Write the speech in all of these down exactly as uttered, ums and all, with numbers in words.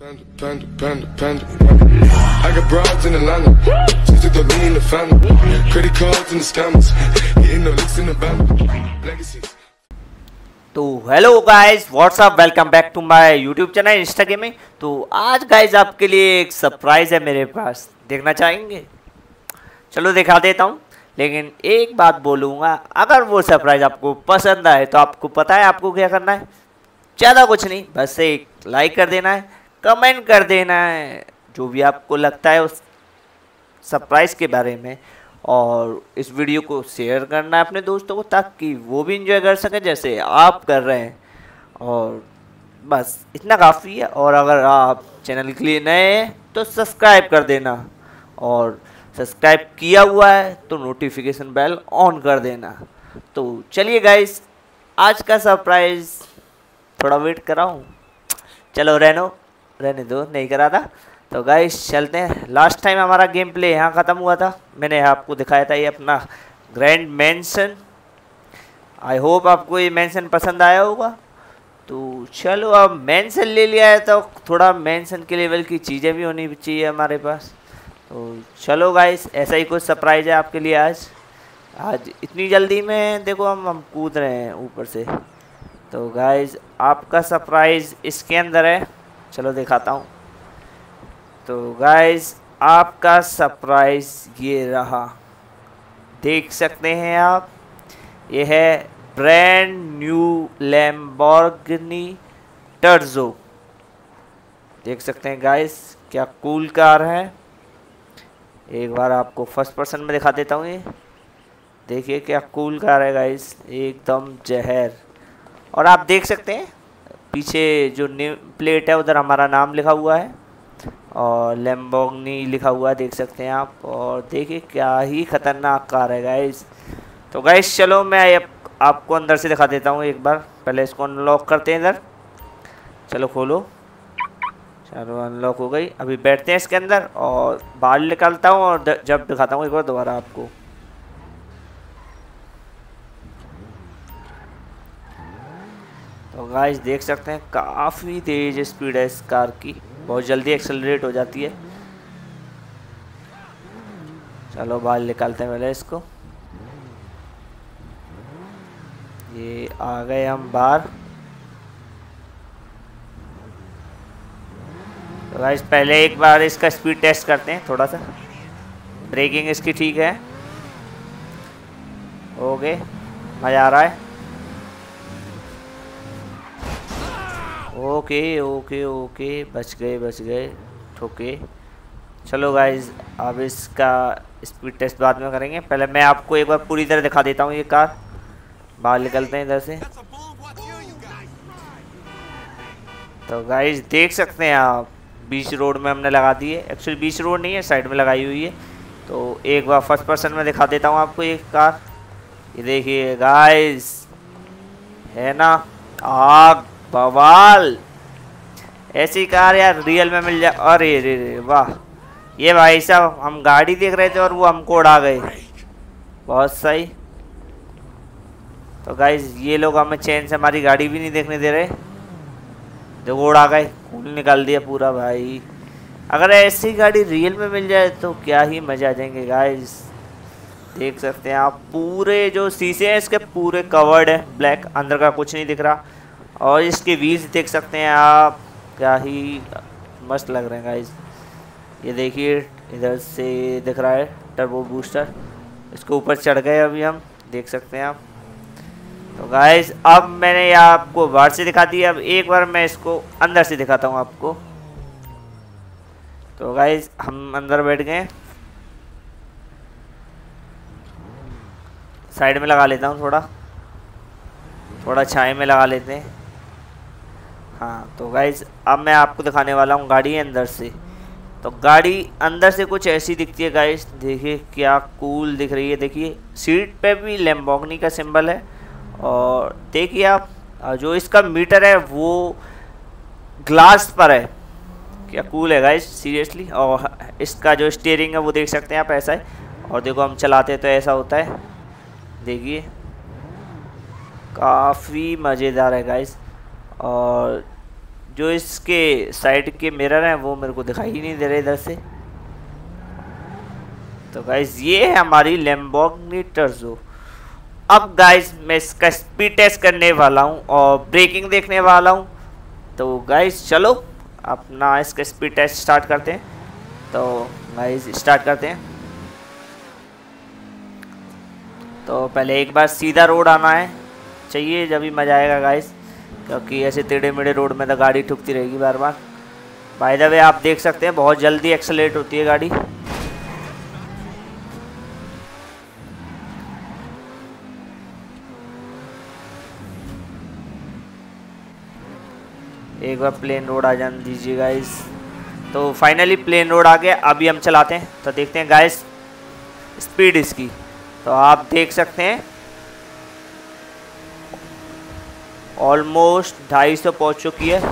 Panda, panda, panda, panda, panda. I got broads in Atlanta, just to lean in the family. Credit cards and the scammers, hitting the licks in the band. Legacies. तो hello guys, what's up, welcome back to my YouTube channel insta gaming. तो आज guys आपके लिए एक surprise है मेरे पास, देखना चाहेंगे? चलो दिखा देता हूँ, लेकिन एक बात बोलूँगा, अगर वो सरप्राइज आपको पसंद आए तो आपको पता है आपको क्या करना है। ज़्यादा कुछ नहीं, बस एक लाइक कर देना है, कमेंट कर देना है जो भी आपको लगता है उस सरप्राइज़ के बारे में, और इस वीडियो को शेयर करना है अपने दोस्तों को ताकि वो भी इंजॉय कर सकें जैसे आप कर रहे हैं। और बस इतना काफ़ी है। और अगर आप चैनल के लिए नए हैं तो सब्सक्राइब कर देना, और सब्सक्राइब किया हुआ है तो नोटिफिकेशन बेल ऑन कर देना। तो चलिए गाइस, आज का सरप्राइज़ थोड़ा वेट कराऊँ, चलो रहनो रहने दो, नहीं करा था। तो गाइस चलते हैं। लास्ट टाइम हमारा गेम प्ले यहाँ ख़त्म हुआ था, मैंने आपको दिखाया था ये अपना ग्रैंड मैंसन। आई होप आपको ये मैंसन पसंद आया होगा। तो चलो, अब मैंसन ले लिया है तो थोड़ा मैंसन के लेवल की चीज़ें भी होनी चाहिए हमारे पास। तो चलो गाइस, ऐसा ही कुछ सरप्राइज़ है आपके लिए आज। आज इतनी जल्दी में देखो हम हम कूद रहे हैं ऊपर से। तो गाइस आपका सरप्राइज़ इसके अंदर है, चलो दिखाता हूँ। तो गाइस आपका सरप्राइज़ ये रहा, देख सकते हैं आप, ये है ब्रांड न्यू लैम्बोर्गिनी टर्जो। देख सकते हैं गाइस, क्या कूल कार है। एक बार आपको फर्स्ट पर्सन में दिखा देता हूँ। ये देखिए क्या कूल कार है गाइस, एकदम जहर। और आप देख सकते हैं पीछे जो नेम प्लेट है उधर हमारा नाम लिखा हुआ है और लैम्बोर्गिनी लिखा हुआ है, देख सकते हैं आप। और देखिए क्या ही खतरनाक कार है गाइस। तो गाइस चलो मैं आपको अंदर से दिखा देता हूँ एक बार। पहले इसको अनलॉक करते हैं इधर, चलो खोलो। चलो अनलॉक हो गई। अभी बैठते हैं इसके अंदर और बाहर निकालता हूँ और जब दिखाता हूँ एक बार दोबारा आपको। तो गाइस देख सकते हैं काफ़ी तेज स्पीड है इस कार की, बहुत जल्दी एक्सेलरेट हो जाती है। चलो बाहर निकालते हैं पहले इसको। ये आ गए हम बाहर। तो गाइस पहले एक बार इसका स्पीड टेस्ट करते हैं थोड़ा सा। ब्रेकिंग इसकी ठीक है, ओके, मज़ा आ रहा है। ओके ओके ओके, बच गए बच गए, ठोके। चलो गाइज अब इसका स्पीड टेस्ट बाद में करेंगे, पहले मैं आपको एक बार पूरी तरह दिखा देता हूँ ये कार। बाहर निकलते हैं इधर से। तो गाइज देख सकते हैं आप, बीच रोड में हमने लगा दी है। एक्चुअली बीच रोड नहीं है, साइड में लगाई हुई है। तो एक बार फर्स्ट पर्सन में दिखा देता हूँ आपको ये कार। ये देखिए गाइज, है ना आग बवाल। ऐसी कार यार रियल में मिल जाए। अरे रे रे वाह, ये भाई साहब हम गाड़ी देख रहे थे और वो हमको उड़ा गए, बहुत सही। तो गाइज ये लोग हमें चैन से हमारी गाड़ी भी नहीं देखने दे रहे, देखो उड़ा गए, खून निकाल दिया पूरा भाई। अगर ऐसी गाड़ी रियल में मिल जाए तो क्या ही मजा आ जाएंगे गाइज। देख सकते हैं आप, पूरे जो शीशे हैं इसके पूरे कवर्ड है ब्लैक, अंदर का कुछ नहीं दिख रहा। और इसके व्हील्स देख सकते हैं आप, क्या ही मस्त लग रहे हैं गाइस। ये देखिए इधर से दिख रहा है टर्बो बूस्टर, इसके ऊपर चढ़ गए अभी हम, देख सकते हैं आप। तो गाइस अब मैंने ये आपको बाहर से दिखा दिया, अब एक बार मैं इसको अंदर से दिखाता हूँ आपको। तो गाइस हम अंदर बैठ गए, साइड में लगा लेता हूँ, थोड़ा थोड़ा छाए में लगा लेते हैं। हाँ तो गाइज अब मैं आपको दिखाने वाला हूँ गाड़ी अंदर से। तो गाड़ी अंदर से कुछ ऐसी दिखती है गाइज, देखिए क्या कूल दिख रही है। देखिए सीट पे भी लैम्बोर्गिनी का सिंबल है, और देखिए आप जो इसका मीटर है वो ग्लास पर है, क्या कूल है गाइज सीरियसली। और इसका जो स्टीयरिंग है वो देख सकते हैं आप, ऐसा है। और देखो हम चलाते तो ऐसा होता है, देखिए काफ़ी मज़ेदार है गाइज। और जो इसके साइड के मिरर हैं वो मेरे को दिखाई ही नहीं दे रहे इधर से। तो गाइस ये है हमारी लैम्बोर्गिनी टर्जो। अब गाइस मैं इसका स्पीड टेस्ट करने वाला हूँ और ब्रेकिंग देखने वाला हूँ। तो गाइस चलो अपना इसका स्पीड टेस्ट स्टार्ट करते हैं। तो गाइस स्टार्ट करते हैं। तो पहले एक बार सीधा रोड आना है चाहिए, जब भी मज़ा आएगा गाइस, क्योंकि ऐसे टेढ़े मेढ़े रोड में तो गाड़ी ठुकती रहेगी बार बार। बाय द वे आप देख सकते हैं बहुत जल्दी एक्सेलरेट होती है गाड़ी। एक बार प्लेन रोड आ जाने दीजिए गाइस। तो फाइनली प्लेन रोड आ गया। अभी हम चलाते हैं तो देखते हैं गाइस स्पीड इसकी। तो आप देख सकते हैं ऑलमोस्ट ढाई सौ पहुँच चुकी है।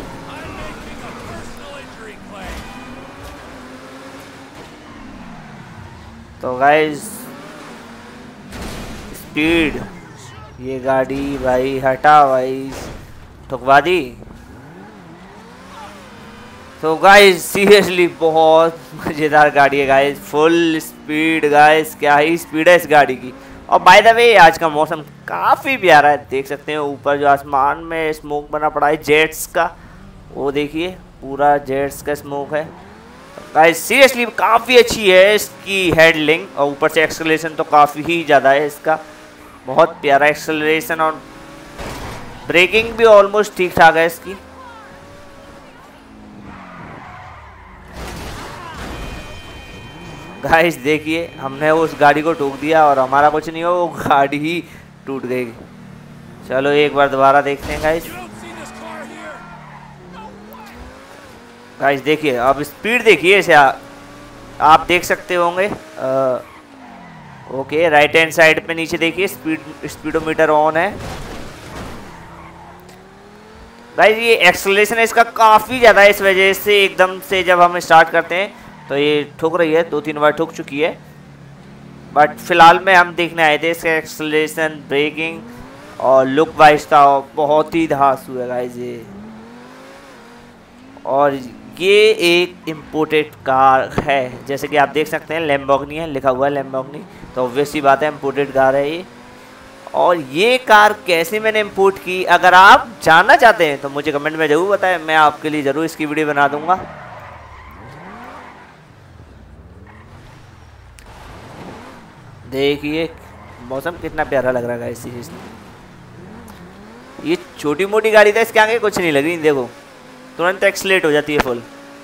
तो गाइस स्पीड, ये गाड़ी भाई हटा भाई, ठुकवा दी। तो गाइस सीरियसली बहुत मज़ेदार गाड़ी है गाइस, फुल स्पीड गाइस, क्या ही स्पीड है इस गाड़ी की। और बाय द वे आज का मौसम काफ़ी प्यारा है, देख सकते हैं ऊपर जो आसमान में स्मोक बना पड़ा है जेट्स का, वो देखिए पूरा जेट्स का स्मोक है। तो गाइस सीरियसली काफ़ी अच्छी है इसकी हैंडलिंग, और ऊपर से एक्सेलरेशन तो काफ़ी ही ज़्यादा है इसका, बहुत प्यारा एक्सेलरेशन, और ब्रेकिंग भी ऑलमोस्ट ठीक ठाक है इसकी। गाइस देखिए हमने उस गाड़ी को ठोक दिया और हमारा कुछ नहीं हो, वो गाड़ी ही टूट गई। चलो एक बार दोबारा देखते हैं गाइस। गाइस देखिए अब स्पीड देखिए इसे, आ, आप देख सकते होंगे। आ, ओके राइट हैंड साइड पे नीचे देखिए स्पीड स्पीडोमीटर ऑन है। गाइस ये एक्सेलरेशन है इसका काफ़ी ज़्यादा है, इस वजह से एकदम से जब हम स्टार्ट करते हैं तो ये ठुक रही है, दो तीन बार ठुक चुकी है। बट फिलहाल में हम देखने आए थे इसका एक्सेलरेशन, ब्रेकिंग और लुक वाइज था बहुत ही धांसू है गाइस ये। और ये एक इम्पोर्टेड कार है, जैसे कि आप देख सकते हैं लैम्बोर्गिनी है लिखा हुआ है लैम्बोर्गिनी, तो ऑब्वियस सी बात है इम्पोर्टेड कार है ये। और ये कार कैसे मैंने इम्पोर्ट की, अगर आप जानना चाहते हैं तो मुझे कमेंट में ज़रूर बताएं, मैं आपके लिए ज़रूर इसकी वीडियो बना दूंगा। देखिए मौसम कितना प्यारा लग रहा है गाइस सीरियसली। ये छोटी मोटी गाड़ी था, इसके आगे कुछ नहीं लग रही, देखो तुरंत एक्सीलेट हो जाती है फुल।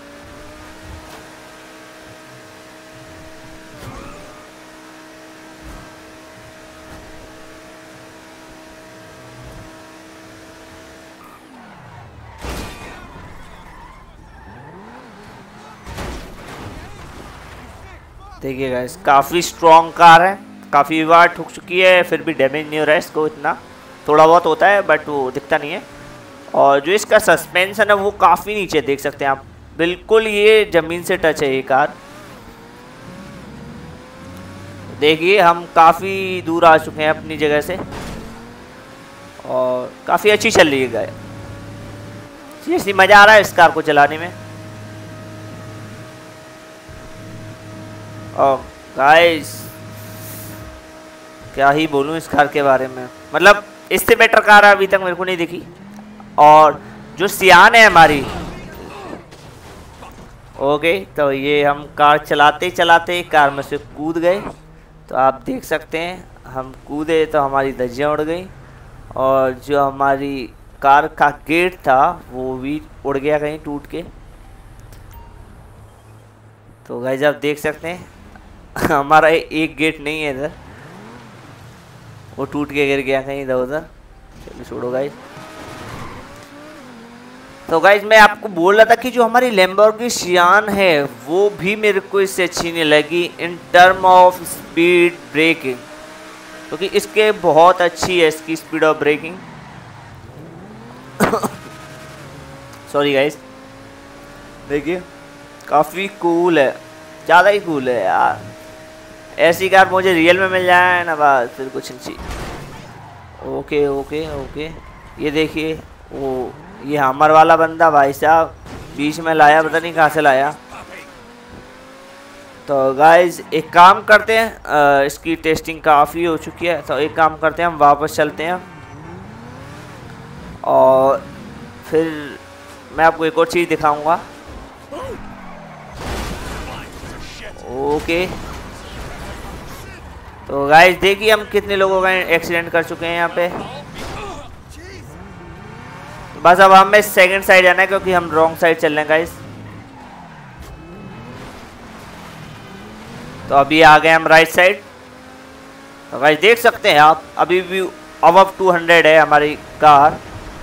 देखिए गाइस काफ़ी स्ट्रॉन्ग कार है, काफ़ी बार ठुक चुकी है, फिर भी डैमेज नहीं हो रहा है इसको, इतना थोड़ा बहुत होता है बट वो दिखता नहीं है। और जो इसका सस्पेंशन है वो काफ़ी नीचे देख सकते हैं आप, बिल्कुल ये ज़मीन से टच है ये कार। देखिए हम काफ़ी दूर आ चुके हैं अपनी जगह से और काफ़ी अच्छी चल रही है गाय, सीरियसली मज़ा आ रहा है इस कार को चलाने में। और गाइस क्या ही बोलूँ इस कार के बारे में, मतलब इससे बेटर कार अभी तक मेरे को नहीं दिखी। और जो सियान है हमारी, ओके तो ये हम कार चलाते चलाते कार में से कूद गए, तो आप देख सकते हैं हम कूदे तो हमारी धज्जियाँ उड़ गई, और जो हमारी कार का गेट था वो भी उड़ गया कहीं टूट के। तो गाइस आप देख सकते हैं हमारा एक गेट नहीं है इधर, वो टूट के गिर गया कहीं इधर उधर। चलिए छोड़ो गाइस। तो गाइस मैं आपको बोल रहा था कि जो हमारी लैम्बोर्गिनी सियान है वो भी मेरे को इससे अच्छी नहीं लगी in term of speed braking, क्योंकि तो इसके बहुत अच्छी है इसकी speed of braking. Sorry guys, देखिए काफ़ी कूल है, ज़्यादा ही कूल है यार। ऐसी कार मुझे रियल में मिल जाए ना बस फिर कुछ नहीं चाहिए। ओके ओके ओके ये देखिए वो ये हमर वाला बंदा भाई साहब बीच में लाया, पता नहीं कहाँ से लाया। तो गाइज एक काम करते हैं, आ, इसकी टेस्टिंग काफ़ी हो चुकी है, तो एक काम करते हैं हम वापस चलते हैं और फिर मैं आपको एक और चीज़ दिखाऊंगा। ओके तो गाइज देखिए हम कितने लोगों का एक्सीडेंट कर चुके हैं यहाँ पे। बस अब हमें सेकंड साइड जाना है क्योंकि हम रॉन्ग साइड चल रहे हैं गाइज। तो अभी आ गए हम राइट साइड। तो गाइस देख सकते हैं आप अभी भी अबव टू हंड्रेड है हमारी कार।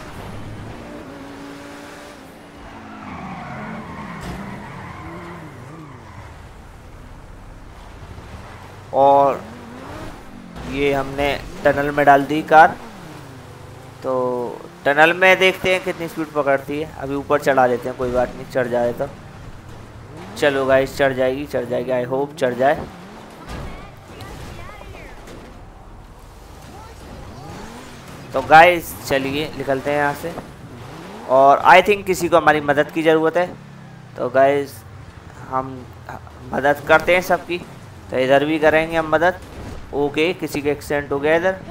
और ये हमने टनल में डाल दी कार। तो टनल में देखते हैं कितनी स्पीड पकड़ती है। अभी ऊपर चढ़ा देते हैं, कोई बात नहीं, चढ़ जाए तो। चलो गाइस चढ़ जाएगी चढ़ जाएगी आई होप चढ़ जाए। तो गाइस चलिए निकलते हैं यहाँ से। और आई थिंक किसी को हमारी मदद की ज़रूरत है। तो गाइस हम मदद करते हैं सबकी। तो इधर भी करेंगे हम मदद। ओके किसी का एक्सीडेंट हो गया इधर।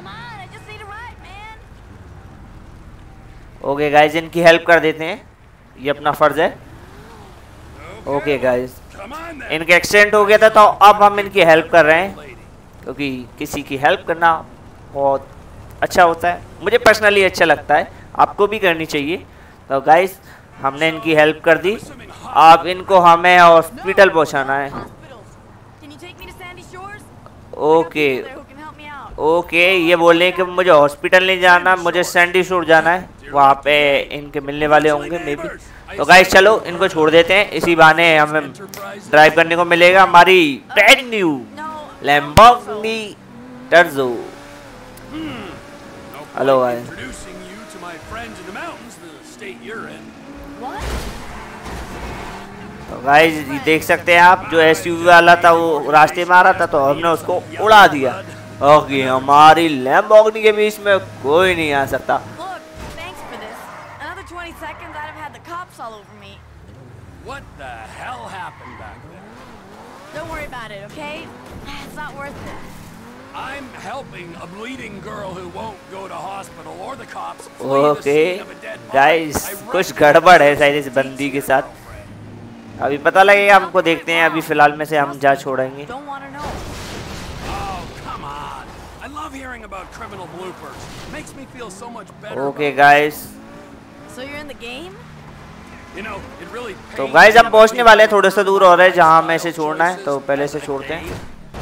ओके गाइस इनकी हेल्प कर देते हैं, ये अपना फ़र्ज़ है। ओके गाइस इनके एक्सीडेंट हो गया था तो अब हम इनकी हेल्प कर रहे हैं क्योंकि किसी की हेल्प करना बहुत अच्छा होता है। मुझे पर्सनली अच्छा लगता है, आपको भी करनी चाहिए। तो गाइस हमने इनकी हेल्प कर दी। अब इनको हमें हॉस्पिटल पहुंचाना है। ओके ओके ये बोले कि मुझे हॉस्पिटल नहीं जाना, मुझे सैंडी शोर जाना है, वहाँ पे इनके मिलने वाले होंगे मे बी। तो गाइस चलो इनको छोड़ देते हैं, इसी बहाने हमें ड्राइव करने को मिलेगा हमारी brand new Lamborghini Terzo. Hello भाई। तो गाइस देख सकते हैं आप जो एसयूवी वाला था वो रास्ते में आ रहा था तो हमने उसको उड़ा दिया। ओके हमारी लैम्बोर्गिनी के बीच में कोई नहीं आ सकता। all over me. What the hell happened back there? Don't worry about it, okay? It's not worth it. I'm helping a bleeding girl who won't go to hospital or the cops. Okay, guys, कुछ गड़बड़ है शायद इस बंदी के साथ। अभी पता लगेगा हमको, देखते हैं। अभी फिलहाल में से हम जा छोड़ेंगे। Okay, guys. So you're in the game? तो गाइस हम पहुंचने वाले हैं, थोड़े से दूर और है जहां हमें इसे छोड़ना है, तो पहले से छोड़ते हैं।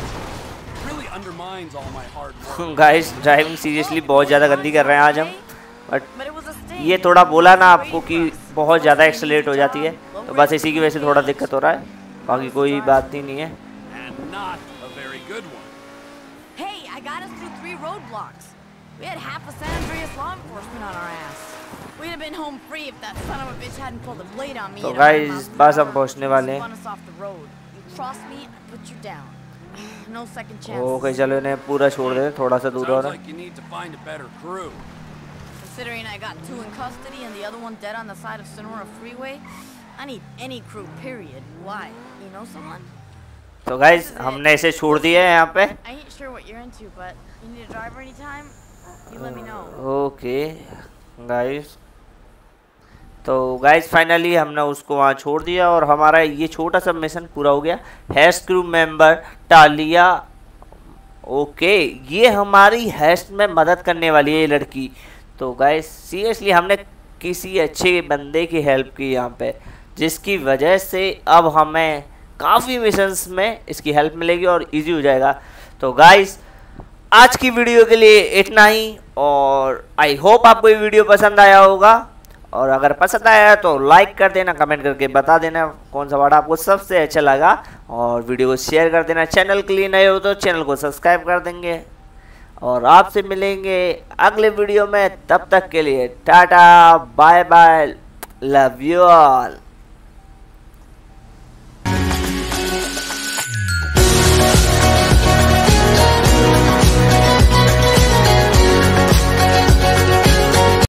गाइस ड्राइविंग सीरियसली बहुत ज़्यादा गंदी कर रहे हैं आज हम, बट ये थोड़ा बोला ना आपको कि बहुत ज़्यादा एक्सेलरेट हो जाती है, तो बस इसी की वजह से थोड़ा दिक्कत हो रहा है, बाकी कोई बात ही नहीं है। तो गाइस बस हम पहुंचने वाले हैं। ओके चलो इन्हें पूरा छोड़ दे, थोड़ा सा दूर और है। Considering I got two in custody and the other one dead on the side of Sonora Freeway, I need any crew, period. Why? You know someone? तो गाइस हमने इसे छोड़ दिया है यहाँ पे। I ain't sure what you're into, but you need a driver anytime? You let me know. Okay guys तो guys finally हमने उसको वहाँ छोड़ दिया और हमारा ये छोटा सा मिशन पूरा हो गया। Hash crew member Talia. Okay ये हमारी हैश में मदद करने वाली है ये लड़की। तो गाइस सीरियसली हमने किसी अच्छे बंदे की हेल्प की यहाँ पे, जिसकी वजह से अब हमें काफ़ी मिशंस में इसकी हेल्प मिलेगी और इजी हो जाएगा। तो गाइस आज की वीडियो के लिए इतना ही, और आई होप आपको ये वीडियो पसंद आया होगा, और अगर पसंद आया तो लाइक कर देना, कमेंट करके बता देना कौन सा वर्ड आपको सबसे अच्छा लगा, और वीडियो को शेयर कर देना। चैनल के लिए नए हो तो चैनल को सब्सक्राइब कर देंगे, और आपसे मिलेंगे अगले वीडियो में। तब तक के लिए टाटा bye bye, love you all.